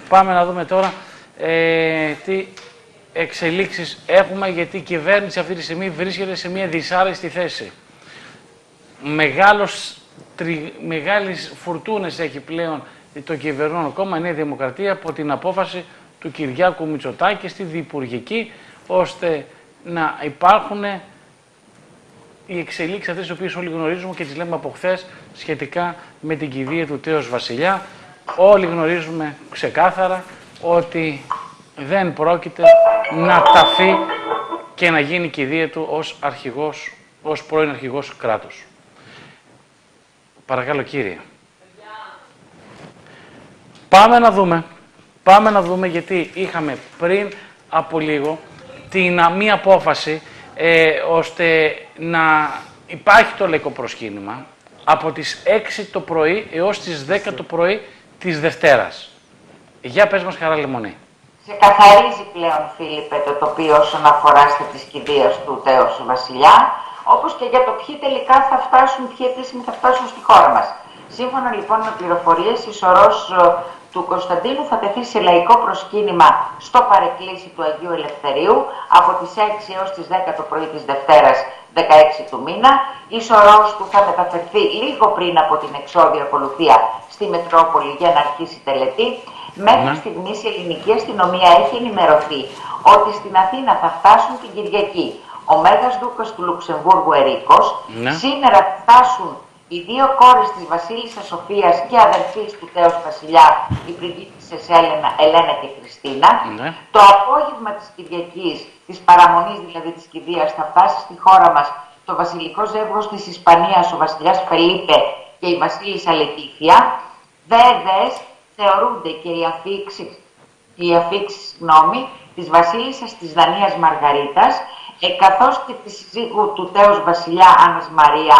Πάμε να δούμε τώρα τι εξελίξεις έχουμε, γιατί η κυβέρνηση αυτή τη στιγμή βρίσκεται σε μια δυσάρεστη θέση. Μεγάλες φουρτούνες έχει πλέον το κυβερνών κόμμα Νέα Δημοκρατία από την απόφαση του Κυριάκου Μητσοτάκη στη Διυπουργική, ώστε να υπάρχουν οι εξελίξεις αυτές τις οποίες όλοι γνωρίζουμε και τις λέμε από χθες σχετικά με την κηδεία του τέως Βασιλιά. Όλοι γνωρίζουμε ξεκάθαρα ότι δεν πρόκειται να ταφεί και να γίνει η κηδεία του ως πρώην αρχηγός κράτους. Παρακαλώ κύριε. Πάμε να δούμε γιατί είχαμε πριν από λίγο μία απόφαση ώστε να υπάρχει το λαϊκό προσκύνημα από τις 6 το πρωί έως τις 10 το πρωί της Δευτέρας. Για πες μας Χαρά Λεμονή. Ξεκαθαρίζει πλέον, Φίλιππε, το τοπίο όσον αφορά στις κηδείας του τέως Βασιλιά, όπως και για το ποιοι τελικά θα φτάσουν, ποιοι επίσημοι θα φτάσουν στη χώρα μας. Σύμφωνα λοιπόν με πληροφορίες, η σωρός του Κωνσταντίνου θα τεθεί σε λαϊκό προσκύνημα στο παρεκκλήσι του Αγίου Ελευθερίου από τις 6 έως τις 10 το πρωί της Δευτέρας 16 του μήνα. Η σωρός του θα μεταφερθεί λίγο πριν από την εξώδια ακολουθία στη Μετρόπολη για να αρχίσει τελετή. Μέχρι στιγμής η ελληνική αστυνομία έχει ενημερωθεί ότι στην Αθήνα θα φτάσουν την Κυριακή ο Μέγας Δούκας του Λουξεμβούργου Ερίκος, σήμερα θα φτάσουν οι δύο κόρες της Βασίλισσας Σοφίας και αδερφής του τέως Βασιλιά, οι πριγκίπισσες Ελένα και Χριστίνα. Το απόγευμα της Κυριακής, της παραμονής δηλαδή της κηδείας, θα φτάσει στη χώρα μας το βασιλικό ζεύγος της Ισπανίας, ο βασιλιάς Φελίπε και η βασίλισσα Λετήθια. Βέβαιες θεωρούνται και οι αφήξεις της βασίλισσας της Δανίας Μαργαρίτας, καθώς και της σύζυγου του τέως Βασιλιά Άννας Μαρία,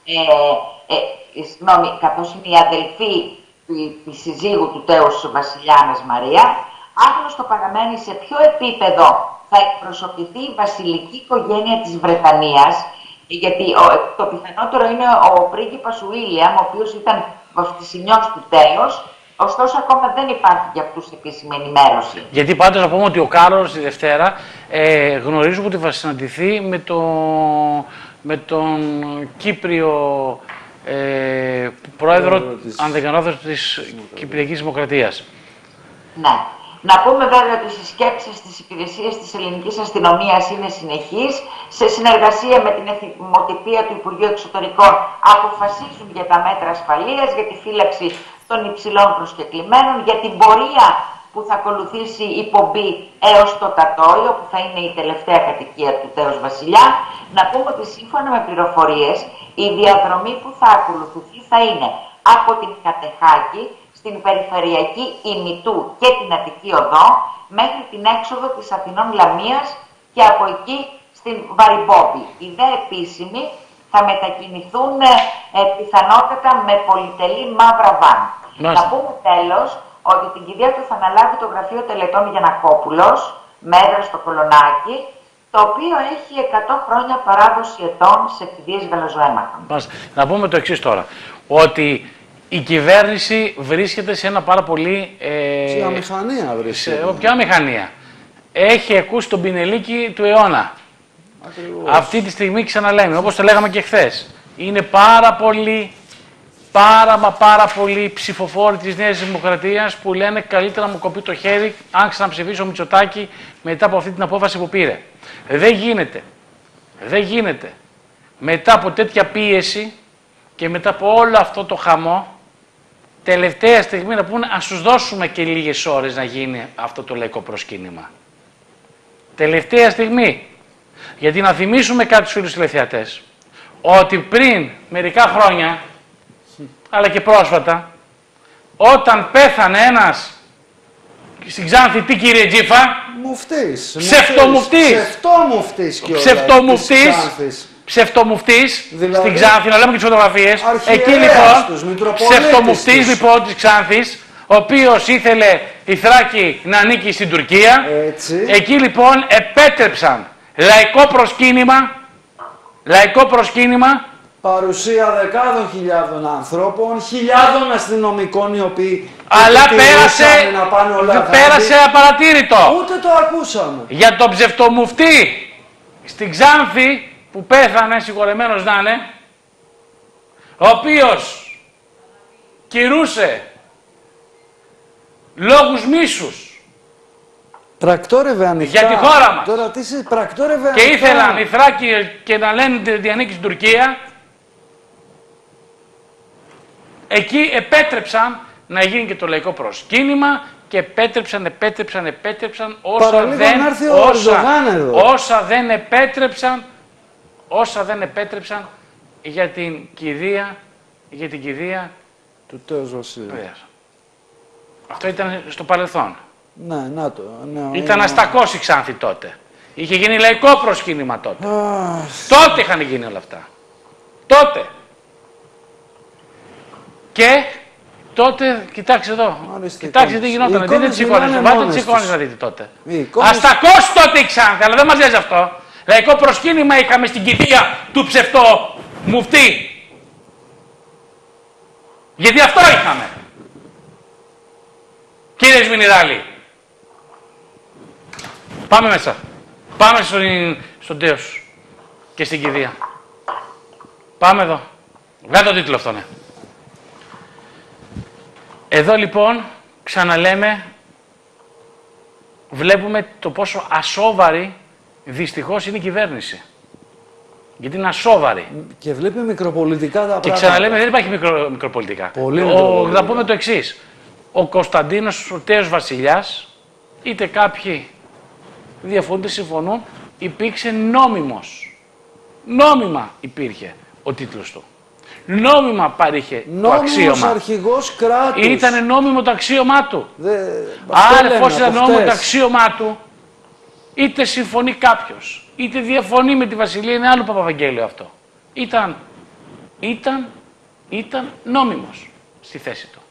καθώς είναι η αδελφή της συζύγου του τέως Βασιλιά Άννας Μαρία. Άγνωστο παραμένει σε ποιο επίπεδο θα εκπροσωπηθεί η βασιλική οικογένεια της Βρετανίας, γιατί το πιθανότερο είναι ο πρίγκιπας Ουίλιαμ, ο οποίος ήταν βαφτισινιός του τέως. Ωστόσο, ακόμα δεν υπάρχει για αυτούς επίσημη ενημέρωση. Γιατί πάντως να πούμε ότι ο Κάρολος τη Δευτέρα γνωρίζουμε ότι θα συναντηθεί με τον Κύπριο πρόεδρο, αν δεν κάνω λάθος, της Κυπριακής Δημοκρατίας. Ναι. Να πούμε βέβαια ότι οι συσκέψεις της υπηρεσίας της ελληνικής αστυνομίας είναι συνεχείς. Σε συνεργασία με την εθιμοτυπία του Υπουργείου Εξωτερικών αποφασίζουν για τα μέτρα ασφαλείας, για τη φύλαξη των υψηλών προσκεκλημένων, για την πορεία που θα ακολουθήσει η πομπή έως το Τατόιο, που θα είναι η τελευταία κατοικία του τέως Βασιλιά. Να πούμε ότι σύμφωνα με πληροφορίες, η διαδρομή που θα ακολουθηθεί θα είναι από την Κατεχάκη, στην περιφερειακή Ημιτού και την Αττική Οδό, μέχρι την έξοδο της Αθηνών Λαμίας και από εκεί στην Βαριμπόπη. Οι δε επίσημοι θα μετακινηθούν πιθανότατα με πολυτελή μαύρα βαν. Να πούμε τέλος ότι την κηδεία του θα αναλάβει το Γραφείο Τελετών Γιαννακόπουλος, με έδρα στο Κολονάκι, το οποίο έχει 100 χρόνια παράδοση ετών σε κηδείες γαλαζοαίμαχων. Να πούμε το εξής τώρα, ότι η κυβέρνηση βρίσκεται σε ένα πάρα πολύ... σε αμηχανία βρίσκεται. Ποια αμηχανία? Έχει ακούσει τον πινελίκι του αιώνα. Ακριβώς. Αυτή τη στιγμή ξαναλέμε, όπως το λέγαμε και χθες, είναι πάρα πολλοί ψηφοφόροι της Νέας Δημοκρατίας που λένε καλύτερα να μου κοπεί το χέρι αν ξαναψηφίσω Μητσοτάκη μετά από αυτή την απόφαση που πήρε. Δεν γίνεται. Μετά από τέτοια πίεση και μετά από όλο αυτό το χαμό, τελευταία στιγμή να πούνε ας τους δώσουμε και λίγες ώρες να γίνει αυτό το λαϊκό προσκύνημα. Τελευταία στιγμή. Γιατί να θυμίσουμε κάτι στους φίλους τηλεθεατές, ότι πριν μερικά χρόνια, αλλά και πρόσφατα, όταν πέθανε ένας στην Ξάνθη, τι κύριε Τζίφα? Μουφτής. Ψευτομουφτής δηλαδή, στην Ξάνθη, να λέμε και τις φωτογραφίες. Εκεί λοιπόν, ψευτομουφτής λοιπόν της Ξάνθης, ο οποίος ήθελε η Θράκη να ανήκει στην Τουρκία. Έτσι. Εκεί λοιπόν επέτρεψαν λαϊκό προσκύνημα παρουσία δεκάδων χιλιάδων ανθρώπων, χιλιάδων αστυνομικών οι οποίοι αλλά πέρασε απαρατήρητο. Ούτε το ακούσαμε. Για τον ψευτομουφτή στην Ξάνθη που πέθανε, συγχωρεμένος να είναι, ο οποίος κυρούσε λόγους μίσους Πρακτόρευε ανοιχτά. για τη χώρα μας. Τώρα τι πρακτόρευε Και ανοιχτά. ήθελαν οι Θράκοι και να λένε ότι ανήκει στην Τουρκία. Εκεί επέτρεψαν να γίνει και το λαϊκό προσκύνημα και επέτρεψαν όσα δεν επέτρεψαν για την κηδεία του τέος Βασιλείου. Αυτό ήταν στο παρελθόν. Ναι, να το. Ναι, Ήταν αστακός η Ξάνθη τότε. Είχε γίνει λαϊκό προσκύνημα τότε. Τότε είχαν γίνει όλα αυτά. Τότε. Και τότε, κοιτάξτε εδώ. Κοιτάξτε τι γινόταν. Δείτε τις εικόνες. Βάλτε τις εικόνες να δείτε τότε. Αστακός τότε η Ξάνθη, αλλά δεν μας λες αυτό. Λαϊκό προσκύνημα είχαμε στην κηδεία του ψευτό μουφτή. Γιατί αυτό είχαμε. Κύριε Σμινιδάλη. Πάμε μέσα. Πάμε στον τέος και στην κηδεία. Πάμε εδώ. Βγάλε τον τίτλο αυτό, ναι. Εδώ λοιπόν, ξαναλέμε, βλέπουμε το πόσο ασόβαρη δυστυχώς είναι η κυβέρνηση. Γιατί είναι ασόβαρη. Και βλέπει μικροπολιτικά τα πράγματα. Και ξαναλέμε, δεν υπάρχει μικροπολιτικά. Πολύ Θα πούμε το εξής. Ο Κωνσταντίνος, ο τέος βασιλιάς, είτε κάποιοι διαφωνούν, συμφωνούν, υπήρξε νόμιμος. Νόμιμα υπήρχε ο τίτλος του. Νόμιμα παρήχε το αξίωμα. Νόμιμος αρχηγός κράτους. Ήταν νόμιμο το αξίωμά του. Άρα, εφόσον ήταν νόμιμο το αξίωμά του, είτε συμφωνεί κάποιος, είτε διαφωνεί με τη Βασιλεία, είναι άλλο Παπαβαγγέλιο αυτό. Ήταν νόμιμος στη θέση του.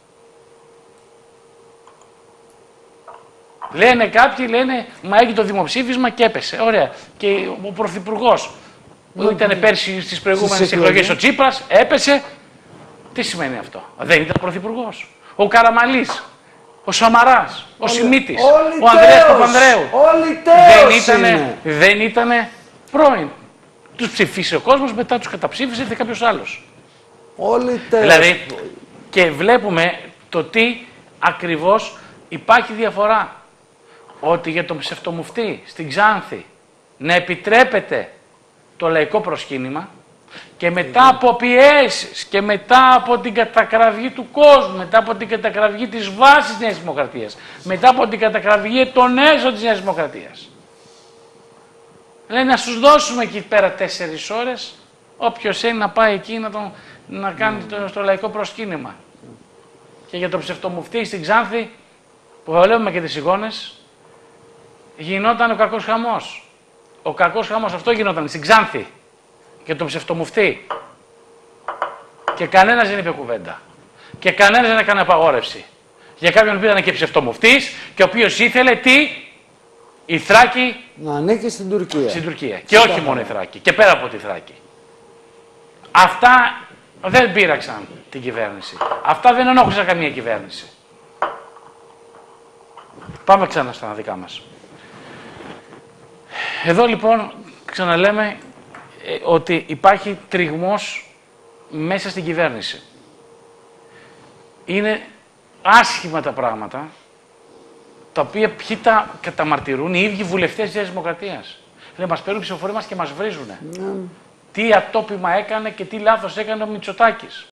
Λένε κάποιοι, μα έγινε το δημοψήφισμα και έπεσε. Ωραία. Και ο Πρωθυπουργός που ήταν πέρσι στις προηγούμενες εκλογές ο Τσίπρας, έπεσε. Τι σημαίνει αυτό? Δεν ήταν Πρωθυπουργός. Ο Καραμαλής, ο Σαμαράς, ο Σιμίτης, ο Ανδρέας Παπανδρέου. Όλοι τέος δεν ήτανε πρώην. Τους ψηφίσε ο κόσμος, μετά τους καταψήφισε και κάποιος άλλος. Όλοι τέος. Δηλαδή, και βλέπουμε το τι ακριβώς υπάρχει διαφορά. Ότι για τον ψευτομουφτή στην Ξάνθη να επιτρέπεται το λαϊκό προσκύνημα και μετά από πιέσεις και μετά από την κατακραυγή του κόσμου, μετά από την κατακραυγή της βάσης της Νέας Δημοκρατίας, μετά από την κατακραυγή των έσω της Νέας Δημοκρατίας. Λέει να τους δώσουμε εκεί πέρα 4 ώρες, όποιος είναι να πάει εκεί να κάνει το λαϊκό προσκύνημα. Και για τον ψευτομουφτή στην Ξάνθη, που βλέπουμε και τις εικόνες, γινόταν ο κακός χαμός. Ο κακός χαμός αυτό γινόταν στην Ξάνθη για τον ψευτομουφτή. Και κανένας δεν είπε κουβέντα. Και κανένας δεν έκανε απαγόρευση. Για κάποιον που ήταν και ψευτομουφτής και ο οποίος ήθελε τι? Η Θράκη να ανήκει στην Τουρκία. Στην Τουρκία. Και όχι μόνο η Θράκη. Και πέρα από τη Θράκη. Αυτά δεν πείραξαν την κυβέρνηση. Αυτά δεν ενόχλησαν καμία κυβέρνηση. Πάμε ξανά στα δικά μας. Εδώ λοιπόν ξαναλέμε ότι υπάρχει τριγμός μέσα στην κυβέρνηση. Είναι άσχημα τα πράγματα, τα οποία ποιοι τα καταμαρτυρούν, οι ίδιοι βουλευτές της Νέας Δημοκρατίας. Δηλαδή μας παίρνουν ψηφοφορία μας και μας βρίζουνε. Τι ατόπιμα έκανε και τι λάθος έκανε ο Μητσοτάκης.